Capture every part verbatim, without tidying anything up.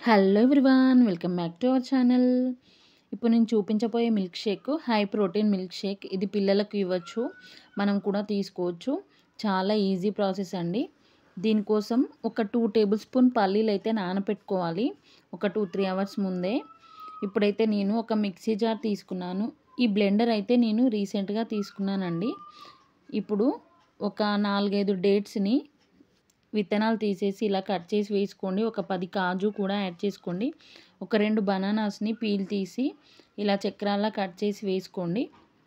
Hello everyone, welcome back to our channel. ఇప్పుడు నేను చూపించబోయే milk shake high protein milk shake. ఇది పిల్లలకు ఇవ్వచ్చు, మనం కూడా తీసుకోవచ్చు. చాలా ఈజీ ప్రాసెస్ అండి. దీనికోసం ఒక టూ టేబుల్ స్పూన్ పల్లీలు అయితే నానబెట్టుకోవాలి, ఒక టూ త్రీ అవర్స్ ముందే. ఇప్పుడైతే నేను ఒక మిక్సీ జార్ తీసుకున్నాను. ఈ బ్లెండర్ అయితే నేను రీసెంట్గా తీసుకున్నానండి. ఇప్పుడు ఒక నాలుగైదు డేట్స్ని విత్తనాలు తీసేసి ఇలా కట్ చేసి వేసుకోండి. ఒక పది కాజు కూడా యాడ్ చేసుకోండి. ఒక రెండు బనానాస్ని పీల్ తీసి ఇలా చక్రాల్లా కట్ చేసి వేసుకోండి.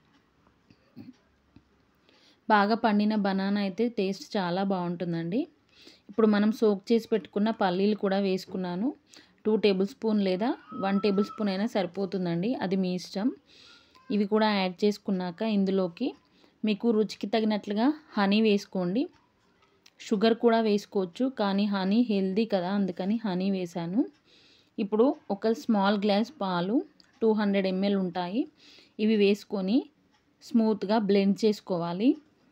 బాగా పండిన బనానా అయితే టేస్ట్ చాలా బాగుంటుందండి. ఇప్పుడు మనం సోక్ చేసి పెట్టుకున్న పల్లీలు కూడా వేసుకున్నాను. టూ టేబుల్ స్పూన్ లేదా వన్ టేబుల్ స్పూన్ అయినా సరిపోతుందండి, అది మీ ఇష్టం. ఇవి కూడా యాడ్ చేసుకున్నాక ఇందులోకి మీకు రుచికి తగినట్లుగా హనీ వేసుకోండి. షుగర్ కూడా వేసుకోవచ్చు, కానీ హనీ హెల్దీ కదా, అందుకని హనీ వేసాను. ఇప్పుడు ఒక స్మాల్ గ్లాస్ పాలు టూ హండ్రెడ్ ఎంఎల్ ఉంటాయి, ఇవి వేసుకొని స్మూత్గా బ్లెండ్ చేసుకోవాలి.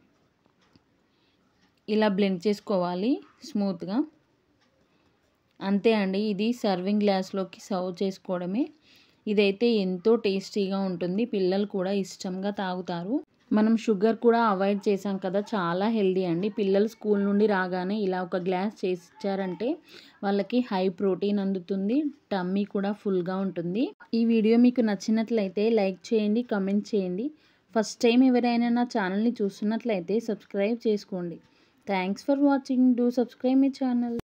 ఇలా బ్లెండ్ చేసుకోవాలి స్మూత్గా. అంతే అండి, ఇది సర్వింగ్ గ్లాస్లోకి సర్వ్ చేసుకోవడమే. ఇదైతే ఎంతో టేస్టీగా ఉంటుంది, పిల్లలు కూడా ఇష్టంగా తాగుతారు. మనం షుగర్ కూడా అవాయిడ్ చేసాం కదా, చాలా హెల్దీ అండి. పిల్లలు స్కూల్ నుండి రాగానే ఇలా ఒక గ్లాస్ చేసి ఇచ్చారంటే వాళ్ళకి హై ప్రోటీన్ అందుతుంది, టమ్మీ కూడా ఫుల్గా ఉంటుంది. ఈ వీడియో మీకు నచ్చినట్లయితే లైక్ చేయండి, కమెంట్ చేయండి. ఫస్ట్ టైం ఎవరైనా నా ఛానల్ని చూస్తున్నట్లయితే సబ్స్క్రైబ్ చేసుకోండి. Thanks for watching. Do subscribe my channel.